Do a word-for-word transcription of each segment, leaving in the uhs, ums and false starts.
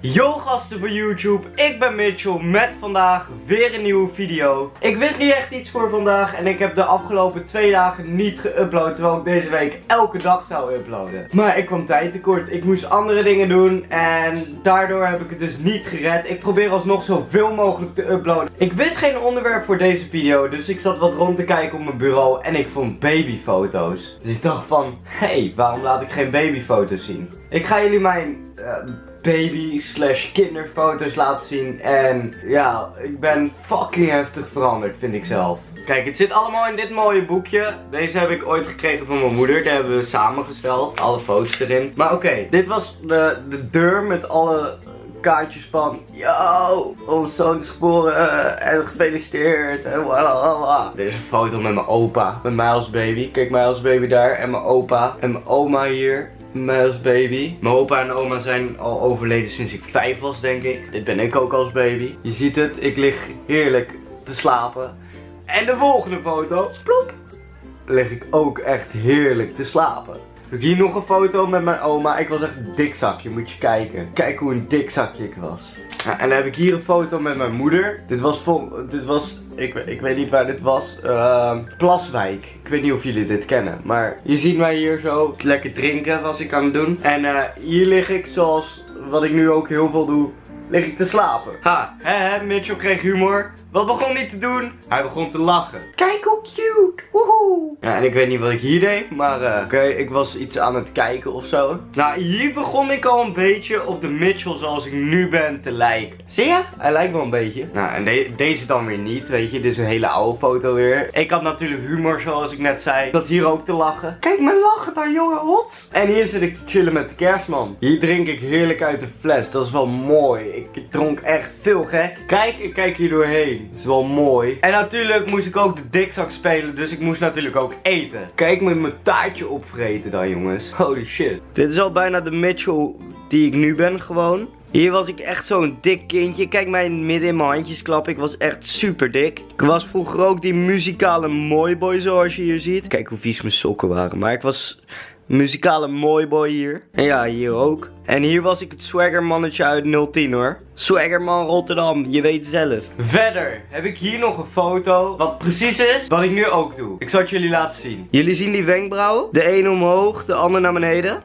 Yo gasten van YouTube, ik ben Mitchell met vandaag weer een nieuwe video. Ik wist niet echt iets voor vandaag en ik heb de afgelopen twee dagen niet geüpload, terwijl ik deze week elke dag zou uploaden. Maar ik kwam tijd tekort, ik moest andere dingen doen en daardoor heb ik het dus niet gered. Ik probeer alsnog zoveel mogelijk te uploaden. Ik wist geen onderwerp voor deze video, dus ik zat wat rond te kijken op mijn bureau en ik vond babyfoto's. Dus ik dacht van, hé, hey, waarom laat ik geen babyfoto's zien? Ik ga jullie mijn uh, baby slash kinderfoto's laten zien. En ja, ik ben fucking heftig veranderd, vind ik zelf. Kijk, het zit allemaal in dit mooie boekje. Deze heb ik ooit gekregen van mijn moeder. Die hebben we samengesteld. Alle foto's erin. Maar oké, okay, dit was de, de deur met alle kaartjes van, yo, onze zoon is geboren en gefeliciteerd en walala. Dit is een foto met mijn opa, met mij als baby. Kijk, mij als baby daar en mijn opa en mijn oma hier. Mij als baby. Mijn opa en oma zijn al overleden sinds ik vijf was, denk ik. Dit ben ik ook als baby. Je ziet het, ik lig heerlijk te slapen. En de volgende foto, plop, lig ik ook echt heerlijk te slapen. Heb ik hier nog een foto met mijn oma. Ik was echt een dik zakje, moet je kijken. Kijk hoe een dik zakje ik was. Ja, en dan heb ik hier een foto met mijn moeder. Dit was vol, dit was, ik, ik weet niet waar dit was. Uh, Plaswijk. Ik weet niet of jullie dit kennen. Maar je ziet mij hier zo lekker drinken was ik aan het doen. En uh, hier lig ik zoals wat ik nu ook heel veel doe. Lig ik te slapen. Ha, hè hè, Mitchell kreeg humor. Wat begon hij te doen? Hij begon te lachen. Kijk hoe cute, woehoe. Ja, en ik weet niet wat ik hier deed, maar uh, oké, okay, ik was iets aan het kijken of zo. Nou, hier begon ik al een beetje op de Mitchell zoals ik nu ben te lijken. Zie je? Hij lijkt wel een beetje. Nou, en de deze dan weer niet, weet je. Dit is een hele oude foto weer. Ik had natuurlijk humor zoals ik net zei. Ik zat hier ook te lachen. Kijk me lachen dan, jongen, hot. En hier zit ik te chillen met de kerstman. Hier drink ik heerlijk uit de fles. Dat is wel mooi. Ik dronk echt veel gek. Kijk, ik kijk hier doorheen. Dat is wel mooi. En natuurlijk moest ik ook de dikzak spelen. Dus ik moest natuurlijk ook eten. Kijk met mijn taartje opvreten dan, jongens. Holy shit. Dit is al bijna de Mitchell die ik nu ben gewoon. Hier was ik echt zo'n dik kindje. Kijk mij midden in mijn handjes klappen. Ik was echt super dik. Ik was vroeger ook die muzikale mooiboy zoals je hier ziet. Kijk hoe vies mijn sokken waren. Maar ik was muzikale mooiboy hier. En ja, hier ook. En hier was ik het swaggermannetje uit nul tien hoor. Swaggerman Rotterdam, je weet zelf. Verder heb ik hier nog een foto. Wat precies is wat ik nu ook doe. Ik zal het jullie laten zien. Jullie zien die wenkbrauw? De een omhoog, de ander naar beneden.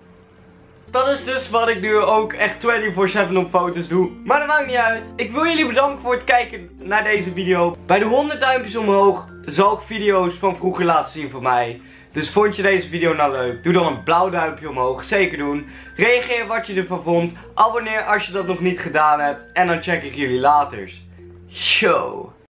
Dat is dus wat ik nu ook echt vierentwintig zeven op foto's doe. Maar dat maakt niet uit. Ik wil jullie bedanken voor het kijken naar deze video. Bij de honderd duimpjes omhoog zal ik video's van vroeger laten zien van mij. Dus vond je deze video nou leuk? Doe dan een blauw duimpje omhoog. Zeker doen. Reageer wat je ervan vond. Abonneer als je dat nog niet gedaan hebt. En dan check ik jullie later. Show.